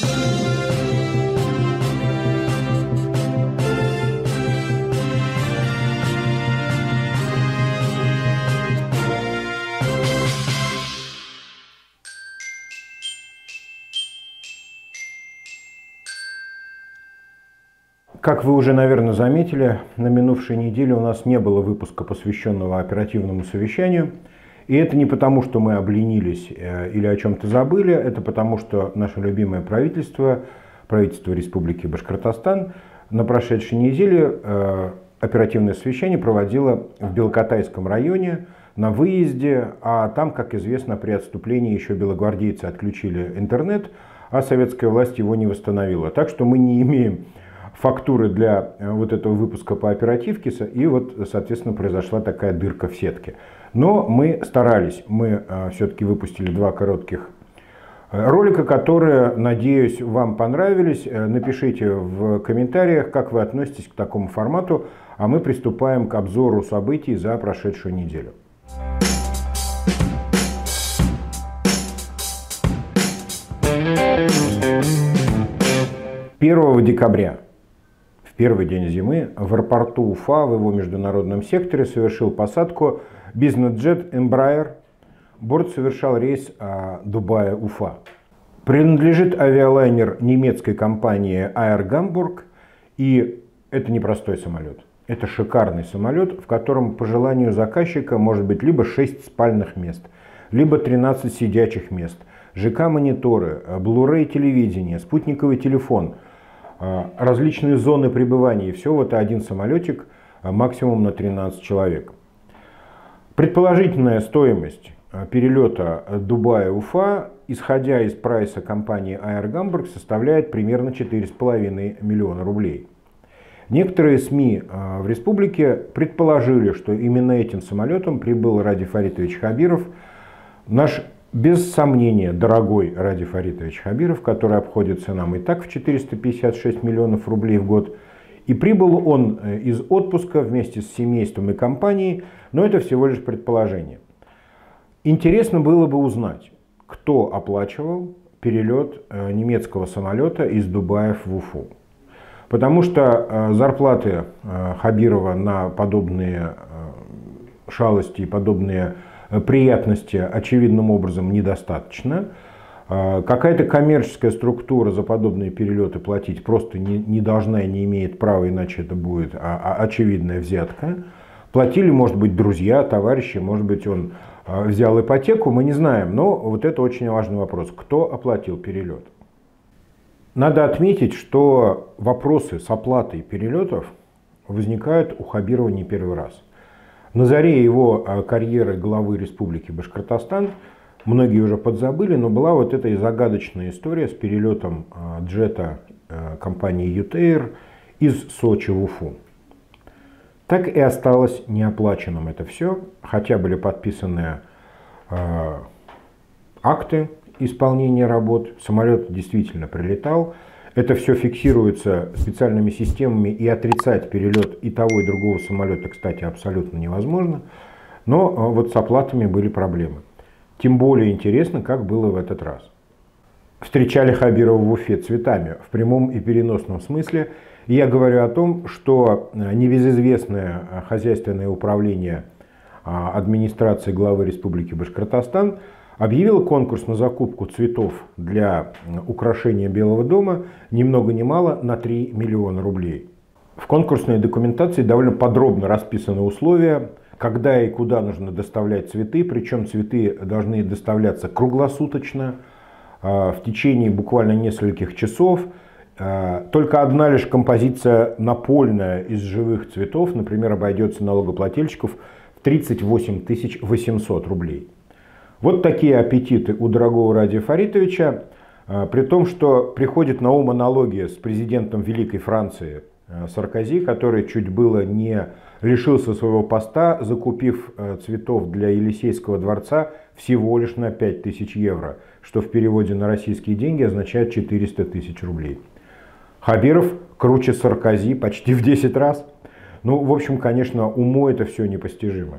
Как вы уже, наверное, заметили, на минувшей неделе у нас не было выпуска, посвященного оперативному совещанию. И это не потому, что мы обленились или о чем-то забыли, это потому, что наше любимое правительство Республики Башкортостан, на прошедшей неделе оперативное совещание проводило в Белокотайском районе на выезде, а там, как известно, при отступлении еще белогвардейцы отключили интернет, а советская власть его не восстановила. Так что мы не имеем фактуры для вот этого выпуска по оперативке, и вот, соответственно, произошла такая дырка в сетке. Но мы старались, мы все-таки выпустили 2 коротких ролика, которые, надеюсь, вам понравились. Напишите в комментариях, как вы относитесь к такому формату, а мы приступаем к обзору событий за прошедшую неделю. 1 декабря, в первый день зимы, в аэропорту Уфа в его международном секторе совершил посадку бизнес-джет Embraer. Борт совершал рейс Дубая-Уфа. Принадлежит авиалайнер немецкой компании Air Hamburg, и это не простой самолет. Это шикарный самолет, в котором по желанию заказчика может быть либо 6 спальных мест, либо 13 сидячих мест, ЖК-мониторы, Blu-ray телевидение, спутниковый телефон, различные зоны пребывания. И все вот один самолетик максимум на 13 человек. Предположительная стоимость перелета Дубая-Уфа, исходя из прайса компании Air Hamburg, составляет примерно 4,5 миллиона рублей. Некоторые СМИ в республике предположили, что именно этим самолетом прибыл Ради Фаритович Хабиров, наш, без сомнения, дорогой Ради Фаритович Хабиров, который обходится нам и так в 456 миллионов рублей в год. И прибыл он из отпуска вместе с семейством и компанией, но это всего лишь предположение. Интересно было бы узнать, кто оплачивал перелет немецкого самолета из Дубая в Уфу. Потому что зарплаты Хабирова на подобные шалости и подобные приятности очевидным образом недостаточно. Какая-то коммерческая структура за подобные перелеты платить просто не должна и не имеет права, иначе это будет очевидная взятка. Платили, может быть, друзья, товарищи, может быть, он взял ипотеку, мы не знаем. Но вот это очень важный вопрос. Кто оплатил перелет? Надо отметить, что вопросы с оплатой перелетов возникают у Хабирова не первый раз. На заре его карьеры главы Республики Башкортостан, многие уже подзабыли, но была вот эта загадочная история с перелетом джета компании Ютейр из Сочи в Уфу. Так и осталось неоплаченным это все, хотя были подписаны акты исполнения работ, самолет действительно прилетал. Это все фиксируется специальными системами, и отрицать перелет и того, и другого самолета, кстати, абсолютно невозможно. Но вот с оплатами были проблемы. Тем более интересно, как было в этот раз. Встречали Хабирова в Уфе цветами, в прямом и переносном смысле. И я говорю о том, что небезызвестное хозяйственное управление администрации главы Республики Башкортостан объявила конкурс на закупку цветов для украшения Белого дома ни много ни мало на 3 миллиона рублей. В конкурсной документации довольно подробно расписаны условия, когда и куда нужно доставлять цветы, причем цветы должны доставляться круглосуточно, в течение буквально нескольких часов. Только одна лишь композиция напольная из живых цветов, например, обойдется налогоплательщиков в 38 800 рублей. Вот такие аппетиты у дорогого Радия Фаритовича, при том, что приходит на ум аналогия с президентом Великой Франции Саркози, который чуть было не лишился своего поста, закупив цветов для Елисейского дворца всего лишь на 5000 евро, что в переводе на российские деньги означает 400 тысяч рублей. Хабиров круче Саркози почти в 10 раз. Ну, в общем, конечно, уму это все непостижимо.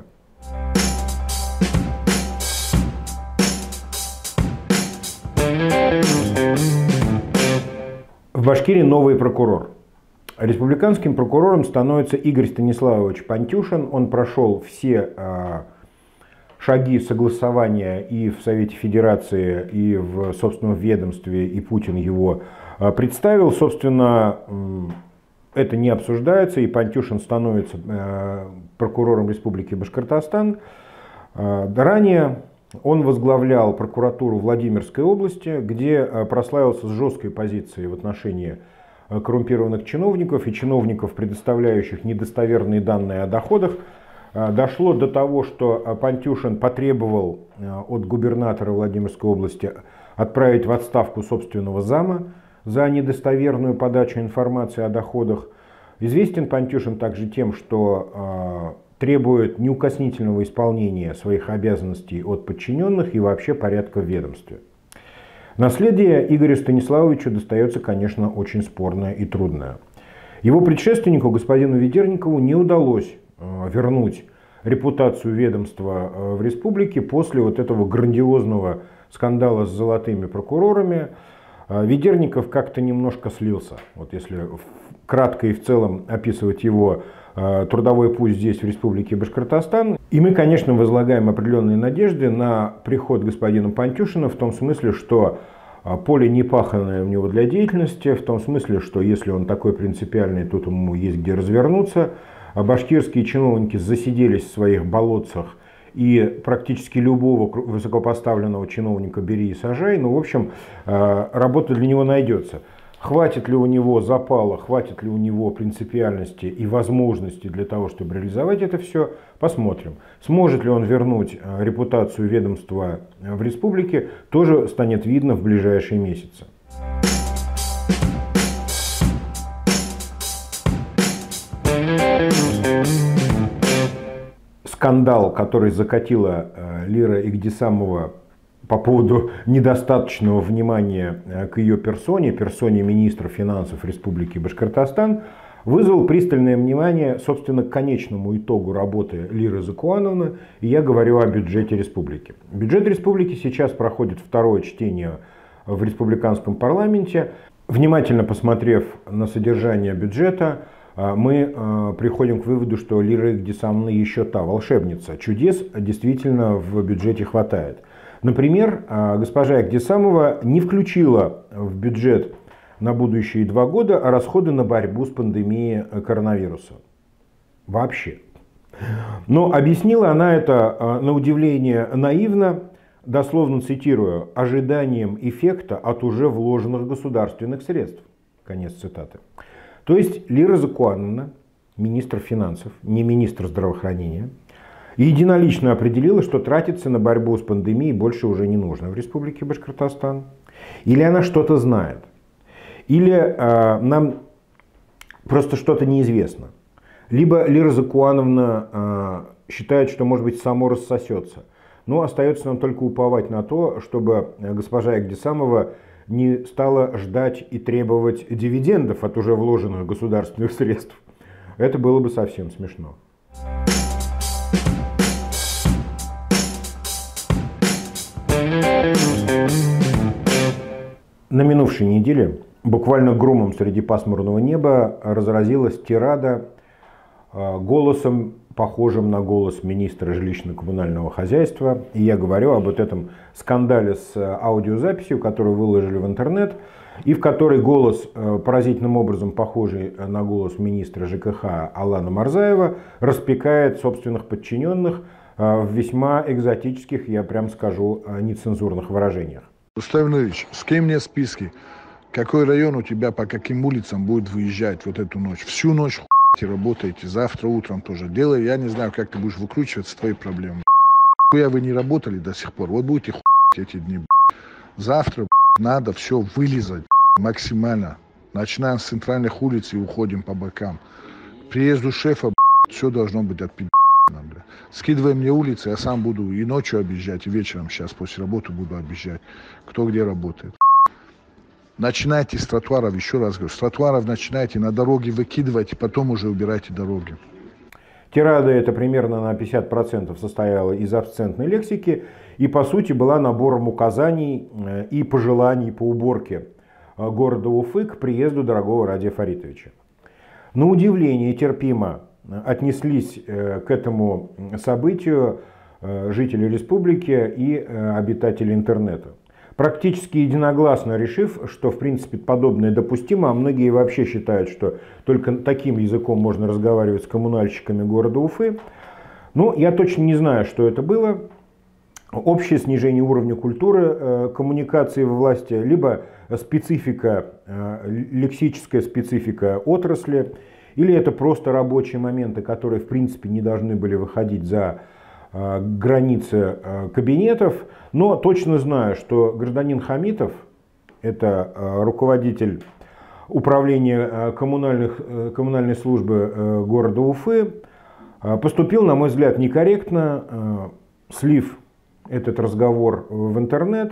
Башкирии новый прокурор. Республиканским прокурором становится Игорь Станиславович Пантюшин. Он прошел все шаги согласования и в Совете Федерации, и в собственном ведомстве, и Путин его представил. Собственно, это не обсуждается, и Пантюшин становится прокурором Республики Башкортостан. Ранее он возглавлял прокуратуру Владимирской области, где прославился с жесткой позицией в отношении коррумпированных чиновников и чиновников, предоставляющих недостоверные данные о доходах. Дошло до того, что Пантюшин потребовал от губернатора Владимирской области отправить в отставку собственного зама за недостоверную подачу информации о доходах. Известен Пантюшин также тем, что требует неукоснительного исполнения своих обязанностей от подчиненных и вообще порядка в ведомстве. Наследие Игорю Станиславовичу достается, конечно, очень спорное и трудное. Его предшественнику, господину Ведерникову, не удалось вернуть репутацию ведомства в республике после вот этого грандиозного скандала с золотыми прокурорами. Ведерников как-то немножко слился. Вот если кратко и в целом описывать его трудовой путь здесь, в Республике Башкортостан. И мы, конечно, возлагаем определенные надежды на приход господина Пантюшина в том смысле, что поле не паханное у него для деятельности, в том смысле, что если он такой принципиальный, тут ему есть где развернуться. Башкирские чиновники засиделись в своих болотцах, и практически любого высокопоставленного чиновника бери и сажай. Ну, в общем, работа для него найдется. Хватит ли у него запала, хватит ли у него принципиальности и возможности для того, чтобы реализовать это все, посмотрим. Сможет ли он вернуть репутацию ведомства в республике, тоже станет видно в ближайшие месяцы. Скандал, который закатила Лира Игдисамова по поводу недостаточного внимания к ее персоне министра финансов Республики Башкортостан, вызвал пристальное внимание, собственно, к конечному итогу работы Лиры Закуановны, и я говорю о бюджете республики. Бюджет республики сейчас проходит второе чтение в республиканском парламенте. Внимательно посмотрев на содержание бюджета, мы приходим к выводу, что Лира Игдисамовна еще та волшебница. Чудес действительно в бюджете хватает. Например, госпожа Игдисамова не включила в бюджет на будущие 2 года расходы на борьбу с пандемией коронавируса. Вообще. Но объяснила она это, на удивление, наивно, дословно цитирую, ожиданием эффекта от уже вложенных государственных средств. Конец цитаты. То есть Лира Закуановна, министр финансов, не министр здравоохранения, единолично определила, что тратиться на борьбу с пандемией больше уже не нужно в Республике Башкортостан. Или она что-то знает, или нам просто что-то неизвестно. Либо Лира Закуановна считает, что, может быть, само рассосется. Но остается нам только уповать на то, чтобы госпожа Игдисамова не стала ждать и требовать дивидендов от уже вложенных государственных средств. Это было бы совсем смешно. На минувшей неделе буквально громом среди пасмурного неба разразилась тирада голосом, похожим на голос министра жилищно-коммунального хозяйства. И я говорю об вот этом скандале с аудиозаписью, которую выложили в интернет, и в которой голос, поразительным образом похожий на голос министра ЖКХ Алана Марзаева, распекает собственных подчиненных в весьма экзотических, я прям скажу, нецензурных выражениях. Рустам Ильич, скинь мне списки, какой район у тебя по каким улицам будет выезжать вот эту ночь. Всю ночь работаете, завтра утром тоже делай. Я не знаю, как ты будешь выкручиваться, твои проблемы. Хуя вы не работали до сих пор, вот будете эти дни. Завтра надо все вылизать максимально. Начинаем с центральных улиц и уходим по бокам. К приезду шефа все должно быть отпи***но. Скидывай мне улицы, я сам буду и ночью объезжать, и вечером сейчас после работы буду объезжать, кто где работает. Начинайте с тротуаров, еще раз говорю, с тротуаров начинайте, на дороге выкидывайте, потом уже убирайте дороги. Тирада эта примерно на 50% состояла из обсцентной лексики и по сути была набором указаний и пожеланий по уборке города Уфы к приезду дорогого Радия Фаритовича. На удивление терпимо отнеслись к этому событию жители республики и обитатели интернета. Практически единогласно решив, что в принципе подобное допустимо, а многие вообще считают, что только таким языком можно разговаривать с коммунальщиками города Уфы. Ну, я точно не знаю, что это было. Общее снижение уровня культуры коммуникации во власти, либо специфика, лексическая специфика отрасли, или это просто рабочие моменты, которые в принципе не должны были выходить за границы кабинетов. Но точно знаю, что гражданин Хамитов, это руководитель управления коммунальной службы города Уфы, поступил, на мой взгляд, некорректно, слив этот разговор в интернет.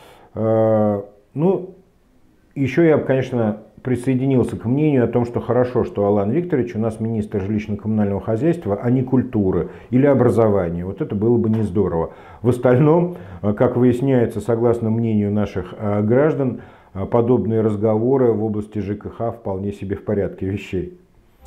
Ну, еще я, конечно, присоединился к мнению о том, что хорошо, что Алан Викторович у нас министр жилищно-коммунального хозяйства, а не культуры или образования. Вот это было бы не здорово. В остальном, как выясняется, согласно мнению наших граждан, подобные разговоры в области ЖКХ вполне себе в порядке вещей.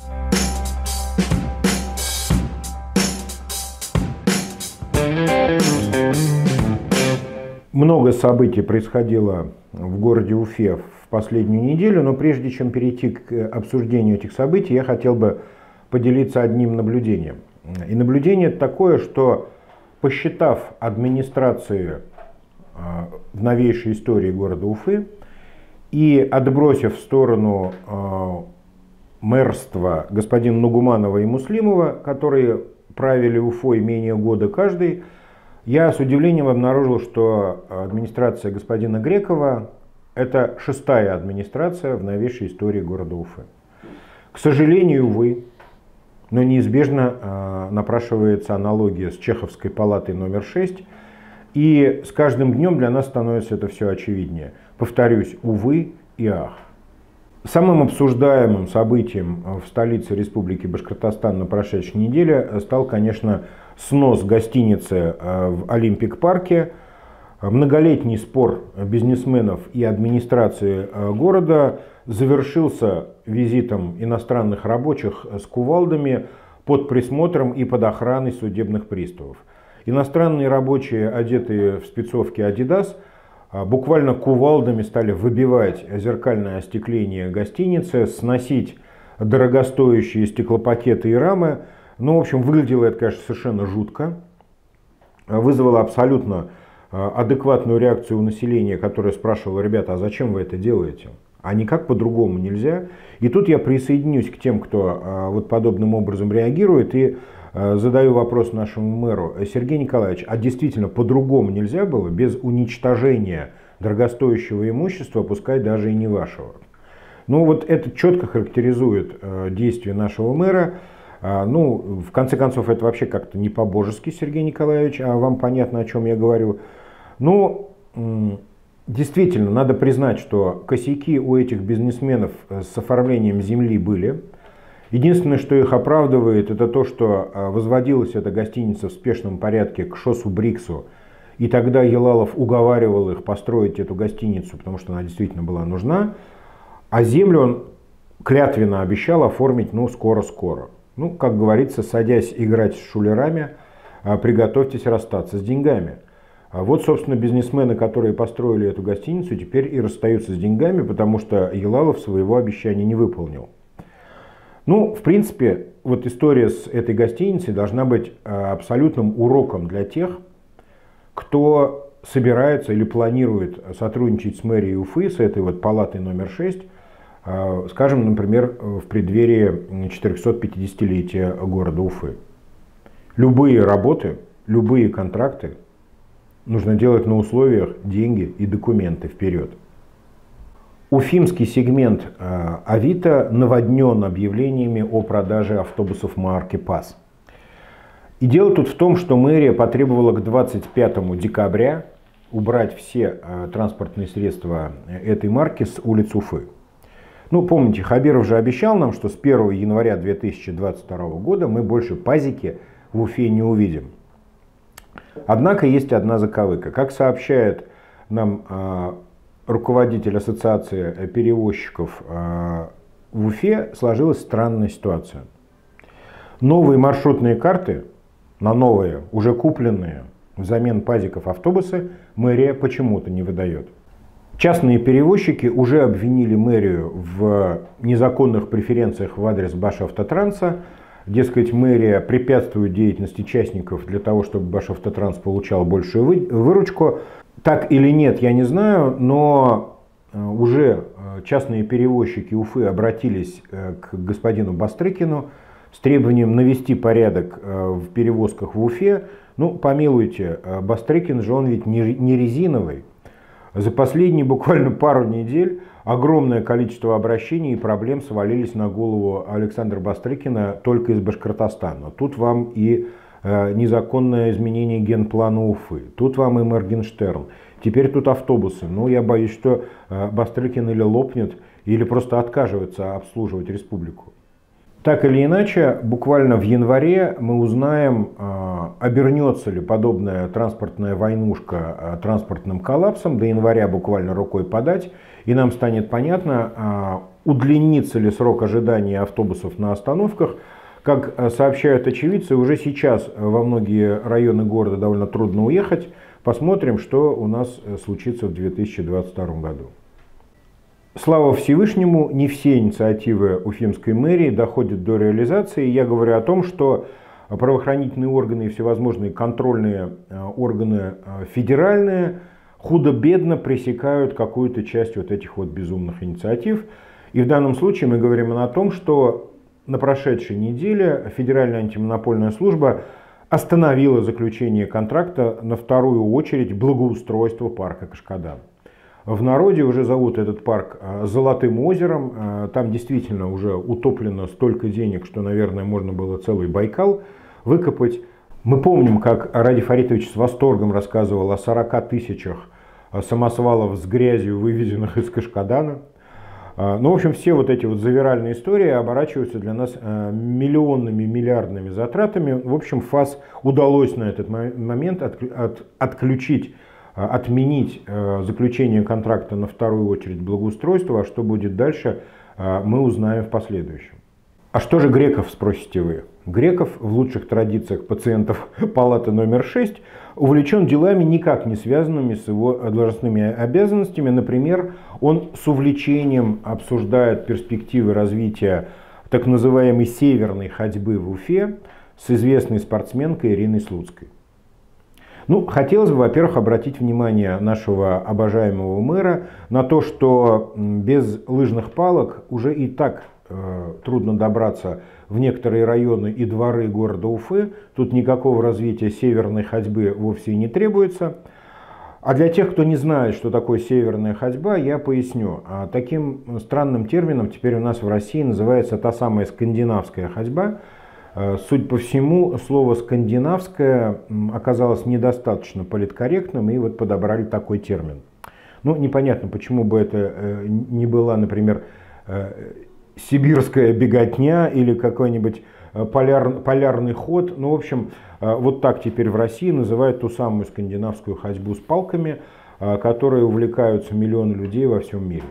Много событий происходило в городе Уфе в последнюю неделю, но прежде чем перейти к обсуждению этих событий, я хотел бы поделиться одним наблюдением. И наблюдение такое, что, посчитав администрацию в новейшей истории города Уфы и отбросив в сторону мэрства господина Нугуманова и Муслимова, которые правили Уфой менее года каждый, я с удивлением обнаружил, что администрация господина Грекова – это шестая администрация в новейшей истории города Уфы. К сожалению, увы, но неизбежно напрашивается аналогия с Чеховской палатой номер 6, и с каждым днем для нас становится это все очевиднее. Повторюсь, увы и ах. Самым обсуждаемым событием в столице Республики Башкортостан на прошедшей неделе стал, конечно, снос гостиницы в Олимпик-парке. Многолетний спор бизнесменов и администрации города завершился визитом иностранных рабочих с кувалдами под присмотром и под охраной судебных приставов. Иностранные рабочие, одетые в спецовки Adidas, буквально кувалдами стали выбивать зеркальное остекление гостиницы, сносить дорогостоящие стеклопакеты и рамы. Ну, в общем, выглядело это, конечно, совершенно жутко. Вызвало абсолютно адекватную реакцию у населения, которое спрашивало: ребята, а зачем вы это делаете? А никак по-другому нельзя. И тут я присоединюсь к тем, кто вот подобным образом реагирует, и задаю вопрос нашему мэру: Сергей Николаевич, а действительно по-другому нельзя было, без уничтожения дорогостоящего имущества, пускай даже и не вашего? Ну вот это четко характеризует действия нашего мэра. Ну, в конце концов, это вообще как-то не по-божески, Сергей Николаевич, а вам понятно, о чем я говорю. Ну, действительно, надо признать, что косяки у этих бизнесменов с оформлением земли были. Единственное, что их оправдывает, это то, что возводилась эта гостиница в спешном порядке к ШОСу Бриксу, и тогда Елалов уговаривал их построить эту гостиницу, потому что она действительно была нужна, а землю он клятвенно обещал оформить, ну, скоро-скоро. Ну, как говорится, садясь играть с шулерами, приготовьтесь расстаться с деньгами. Вот, собственно, бизнесмены, которые построили эту гостиницу, теперь и расстаются с деньгами, потому что Елалов своего обещания не выполнил. Ну, в принципе, вот история с этой гостиницей должна быть абсолютным уроком для тех, кто собирается или планирует сотрудничать с мэрией Уфы, с этой вот палатой номер 6, скажем, например, в преддверии 450-летия города Уфы. Любые работы, любые контракты нужно делать на условиях деньги и документы вперед. Уфимский сегмент Авито наводнен объявлениями о продаже автобусов марки ПАЗ. И дело тут в том, что мэрия потребовала к 25 декабря убрать все транспортные средства этой марки с улиц Уфы. Ну, помните, Хабиров же обещал нам, что с 1 января 2022 года мы больше пазики в Уфе не увидим. Однако есть одна заковыка. Как сообщает нам руководитель ассоциации перевозчиков в Уфе, сложилась странная ситуация. Новые маршрутные карты на новые, уже купленные взамен пазиков автобусы, мэрия почему-то не выдает. Частные перевозчики уже обвинили мэрию в незаконных преференциях в адрес Башавтотранса. Дескать, мэрия препятствует деятельности частников для того, чтобы Башавтотранс получал большую выручку. Так или нет, я не знаю, но уже частные перевозчики Уфы обратились к господину Бастрыкину с требованием навести порядок в перевозках в Уфе. Ну, помилуйте, Бастрыкин же он ведь не резиновый. За последние буквально пару недель огромное количество обращений и проблем свалились на голову Александра Бастрыкина только из Башкортостана. Тут вам и незаконное изменение генплана Уфы, тут вам и Моргенштерн, теперь тут автобусы. Ну, я боюсь, что Бастрыкин или лопнет, или просто откажется обслуживать республику. Так или иначе, буквально в январе мы узнаем, обернется ли подобная транспортная войнушка транспортным коллапсом. До января буквально рукой подать, и нам станет понятно, удлинится ли срок ожидания автобусов на остановках. Как сообщают очевидцы, уже сейчас во многие районы города довольно трудно уехать. Посмотрим, что у нас случится в 2022 году. Слава Всевышнему, не все инициативы Уфимской мэрии доходят до реализации. Я говорю о том, что правоохранительные органы и всевозможные контрольные органы федеральные худо-бедно пресекают какую-то часть вот этих вот безумных инициатив. И в данном случае мы говорим о том, что на прошедшей неделе Федеральная антимонопольная служба остановила заключение контракта на вторую очередь благоустройства парка Кашкадан. В народе уже зовут этот парк Золотым озером. Там действительно уже утоплено столько денег, что, наверное, можно было целый Байкал выкопать. Мы помним, как Ради Фаритович с восторгом рассказывал о 40 тысячах самосвалов с грязью, вывезенных из Кашкадана. Ну, в общем, все вот эти вот завиральные истории оборачиваются для нас миллионными, миллиардными затратами. В общем, ФАС удалось на этот момент отменить заключение контракта на вторую очередь благоустройства. А что будет дальше, мы узнаем в последующем. А что же Греков, спросите вы? Греков, в лучших традициях пациентов палаты номер 6, увлечен делами, никак не связанными с его должностными обязанностями. Например, он с увлечением обсуждает перспективы развития так называемой северной ходьбы в Уфе с известной спортсменкой Ириной Слуцкой. Ну, хотелось бы, во-первых, обратить внимание нашего обожаемого мэра на то, что без лыжных палок уже и так трудно добраться в некоторые районы и дворы города Уфы. Тут никакого развития северной ходьбы вовсе не требуется. А для тех, кто не знает, что такое северная ходьба, я поясню. Таким странным термином теперь у нас в России называется та самая скандинавская ходьба. Судя по всему, слово «скандинавское» оказалось недостаточно политкорректным, и вот подобрали такой термин. Ну, непонятно, почему бы это не была, например, сибирская беготня или какой-нибудь полярный ход. Ну, в общем, вот так теперь в России называют ту самую скандинавскую ходьбу с палками, которой увлекаются миллионы людей во всем мире.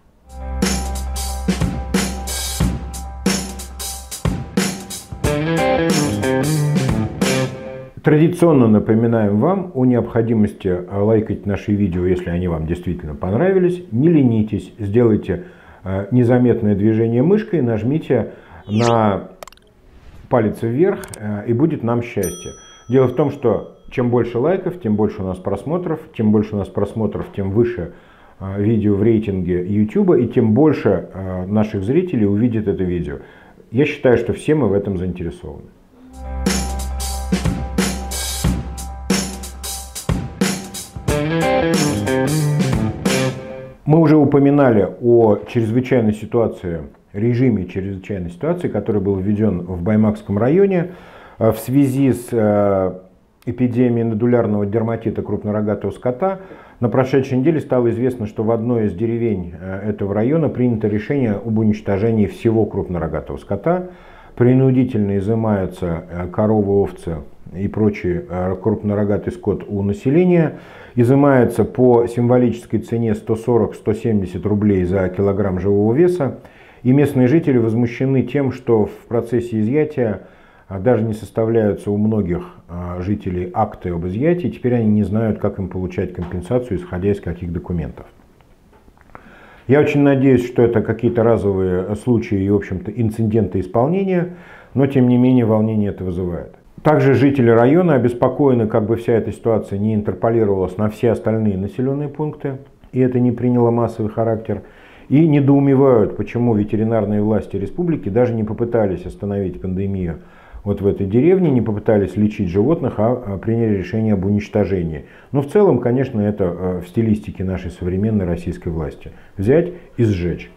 Традиционно напоминаем вам о необходимости лайкать наши видео, если они вам действительно понравились. Не ленитесь, сделайте незаметное движение мышкой, нажмите на палец вверх, и будет нам счастье. Дело в том, что чем больше лайков, тем больше у нас просмотров, тем выше видео в рейтинге YouTube, и тем больше наших зрителей увидит это видео. Я считаю, что все мы в этом заинтересованы. Мы уже упоминали о чрезвычайной ситуации, режиме чрезвычайной ситуации, который был введен в Баймакском районе в связи с эпидемией нодулярного дерматита крупнорогатого скота. На прошедшей неделе стало известно, что в одной из деревень этого района принято решение об уничтожении всего крупнорогатого скота. Принудительно изымаются коровы, овцы и прочий крупнорогатый скот у населения изымается по символической цене 140-170 рублей за килограмм живого веса. И местные жители возмущены тем, что в процессе изъятия даже не составляются у многих жителей акты об изъятии. Теперь они не знают, как им получать компенсацию, исходя из каких документов. Я очень надеюсь, что это какие-то разовые случаи и, в общем-то, инциденты исполнения, но, тем не менее, волнение это вызывает. Также жители района обеспокоены, как бы вся эта ситуация не интерполировалась на все остальные населенные пункты, и это не приняло массовый характер, и недоумевают, почему ветеринарные власти республики даже не попытались остановить пандемию вот в этой деревне, не попытались лечить животных, а приняли решение об уничтожении. Но в целом, конечно, это в стилистике нашей современной российской власти. Взять и сжечь.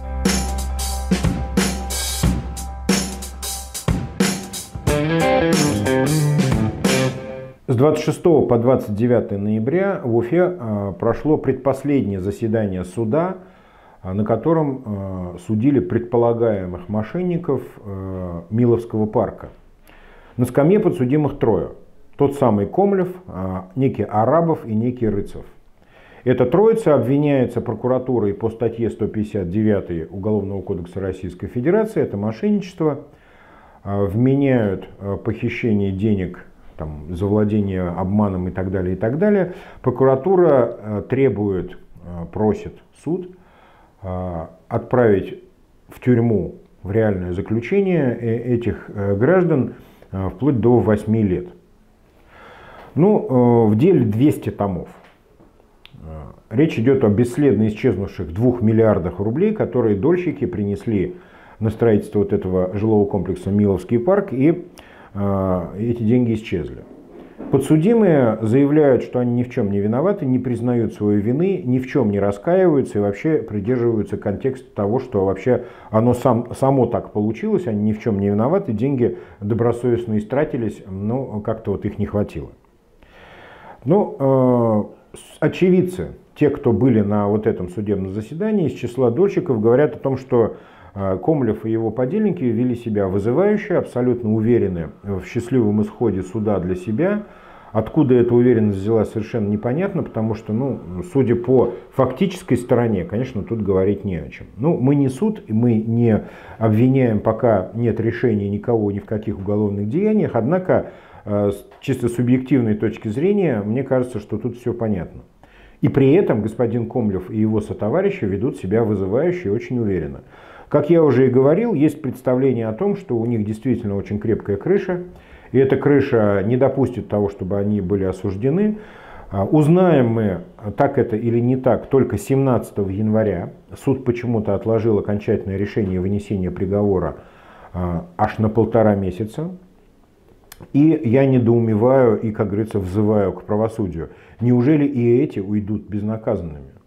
С 26 по 29 ноября в Уфе прошло предпоследнее заседание суда, на котором судили предполагаемых мошенников Миловского парка. На скамье подсудимых трое. Тот самый Комлев, некий Арабов и некий Рыцев. Эта троица обвиняется прокуратурой по статье 159 Уголовного кодекса Российской Федерации. Это мошенничество. Вменяют похищение денег, там, завладение обманом и так далее, и так далее. Прокуратура требует, просит суд отправить в тюрьму, в реальное заключение этих граждан вплоть до 8 лет. Ну, в деле 200 томов. Речь идет о бесследно исчезнувших 2 миллиардах рублей, которые дольщики принесли на строительство вот этого жилого комплекса Миловский парк, и эти деньги исчезли. Подсудимые заявляют, что они ни в чем не виноваты, не признают своей вины, ни в чем не раскаиваются и вообще придерживаются контекста того, что вообще оно само так получилось, они ни в чем не виноваты, деньги добросовестно истратились, но как-то вот их не хватило. Ну, очевидцы, те, кто были на вот этом судебном заседании, из числа дольщиков, говорят о том, что Комлев и его подельники вели себя вызывающе, абсолютно уверены в счастливом исходе суда для себя. Откуда эта уверенность взялась, совершенно непонятно, потому что, ну, судя по фактической стороне, конечно, тут говорить не о чем. Ну, мы не суд, и мы не обвиняем, пока нет решения никого ни в каких уголовных деяниях, однако с чисто субъективной точки зрения, мне кажется, что тут все понятно. И при этом господин Комлев и его сотоварищи ведут себя вызывающе и очень уверенно. Как я уже и говорил, есть представление о том, что у них действительно очень крепкая крыша, и эта крыша не допустит того, чтобы они были осуждены. Узнаем мы, так это или не так, только 17 января. Суд почему-то отложил окончательное решение вынесения приговора аж на 1,5 месяца. И я недоумеваю и, как говорится, взываю к правосудию. Неужели и эти уйдут безнаказанными?